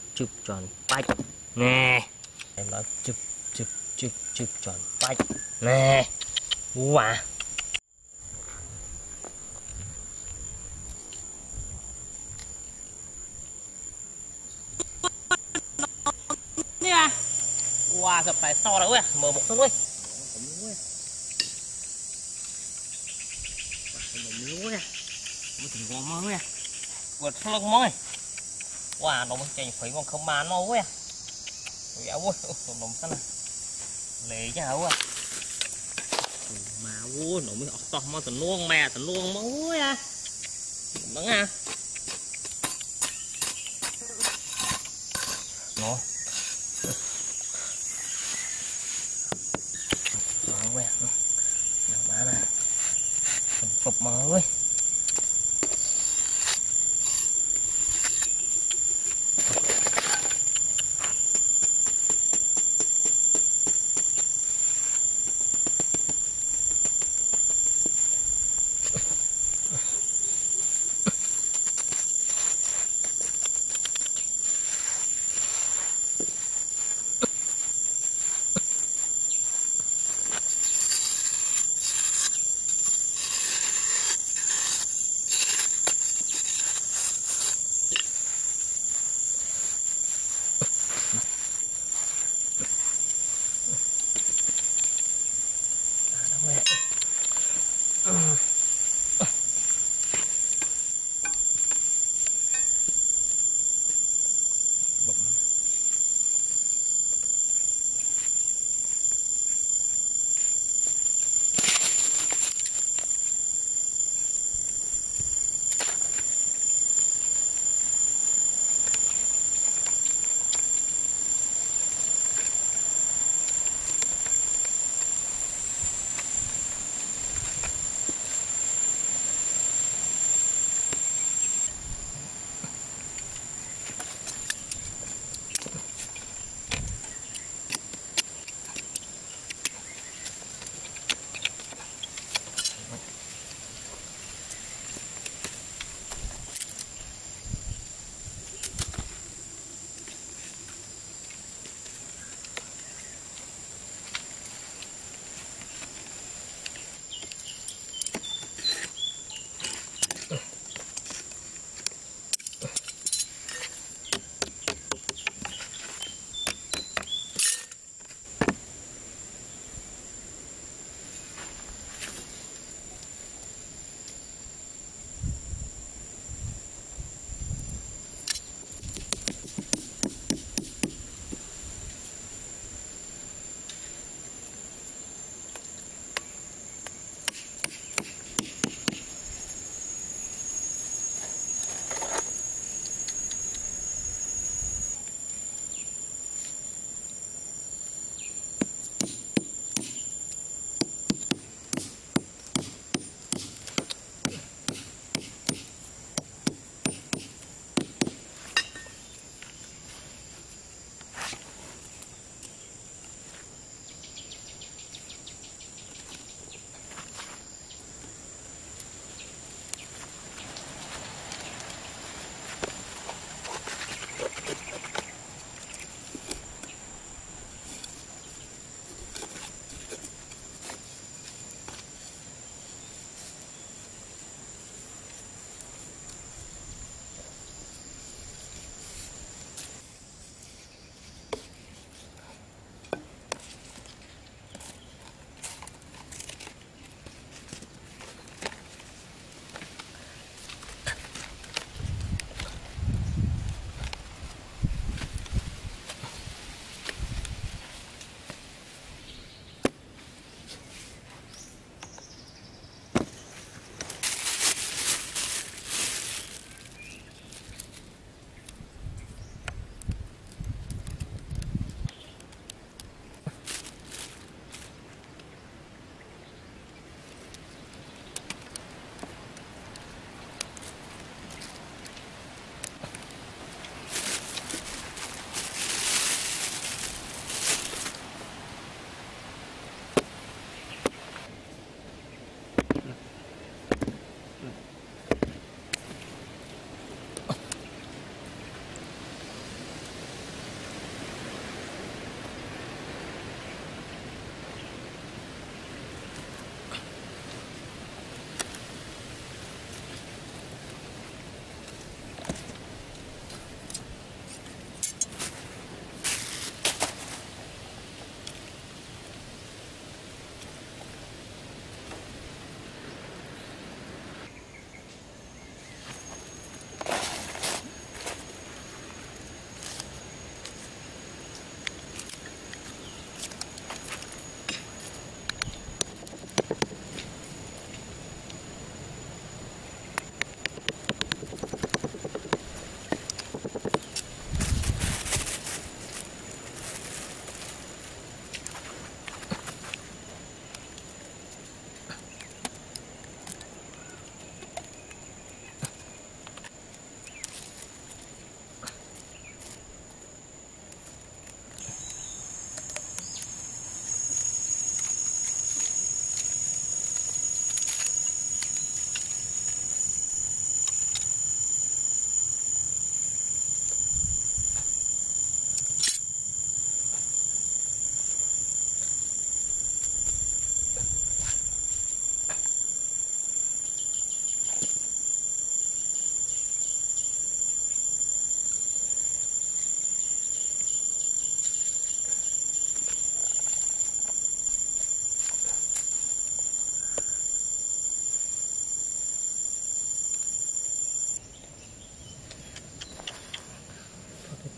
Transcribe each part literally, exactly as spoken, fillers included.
chụp tròn bách nè, em nói chụp chụp chụp chụp tròn bách nè, wow. Nè, wow, gặp phải to rồi, mở một thôi. Muối à, mới thằng ngon mới à, vượt lông mới, wow, nó mới chạy phải con không màn mau quá, dạ quá, đồng xanh à, lệ chứ hả quá, mà quá, nó mới to mau tận luôn mè tận luôn máu à, đắng à, nó, nó quá, nào má nè. Phục mới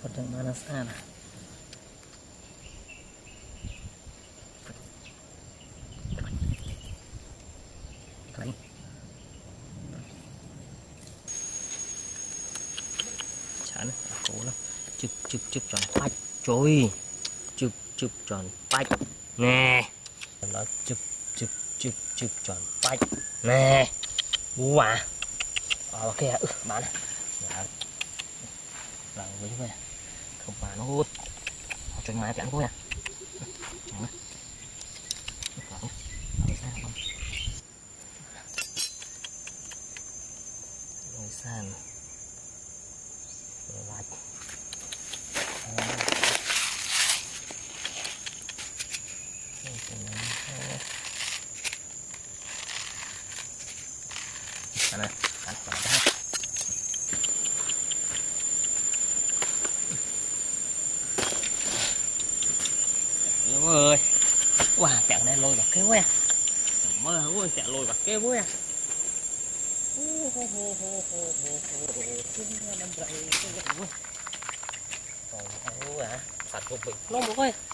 Phật chẳng mà nó xa nè Cánh chán cố lắm chụp chụp chụp tròn bách trôi chụp chụp tròn bách nè nó chụp chụp chụp chụp tròn bách nè wow à ok ừ, bán dạ là với vậy không bán nó hút cho máy bán thôi à rồi san lại này ăn vào đó Yêu ơi wow chạy này lôi vào cái quá mơ ơi chạy lôi vào cái quá trời ơi sạch của mình nó một ơi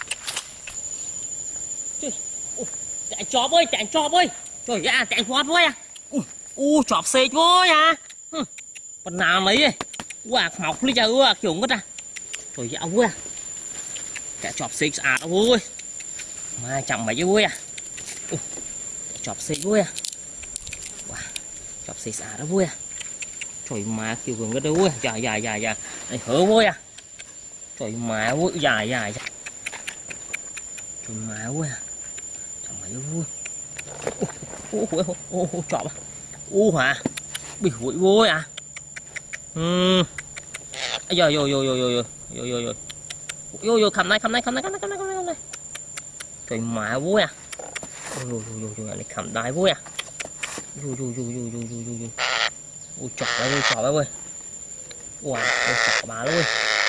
chạy chó ơi chạy chó ơi trời ơi chạy chó ơi à u chọp xê vô à phần nào mấy wow mọc đi chờ ưa kiểu ngất à trời ơi ông ơi chạy chọp xê à đâu ơi mà chậm mấy vui à chọp xê vui à wow chọp xê à đó vui à trời mà kiểu vừa ngất đâu ơi dài dài dài dài hở vui à trời mà vui dài dài trời mà vui à chậm mấy vui ô ô ô ô chọp à u hả bị hụi vui à ừ giờ rồi rồi rồi rồi rồi rồi rồi vô vô cầm này cầm này cầm này cầm này cầm này cầm này trời mà vui à vô vô vô vô này cầm đai vui à vô vô vô vô vô vô vô vô ui chọt đấy ui chọt đấy ui wow ui chọt bà luôn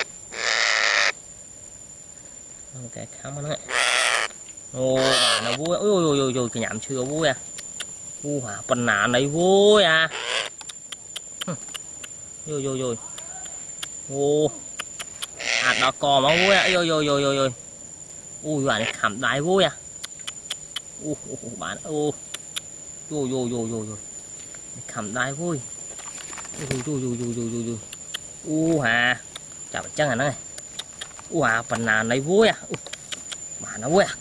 ok khám nó ô bà nó vui ui ui ui ui cái nhảm chưa vui à u hả phần nà này vui à vô vô vô ô à đỏ cò mà vui à vô vô vô vô vô ui bạn này khảm đáy vui à u bạn ô vô vô vô vô vô khảm đáy vui vô vô vô vô vô vô vô u hà chào chân à nó này u hà phần nào này vui à mà nó vui à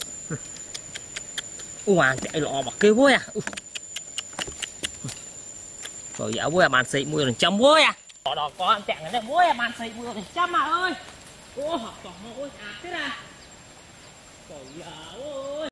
u hà chạy lọ bạc kia vui à rồi dạ vui à bạn xị mười lần trăm vui à đỏ đỏ có ăn chạy này vui à bạn xị mười lần trăm mà ơi ô học trò ơi à thế nào trời ơi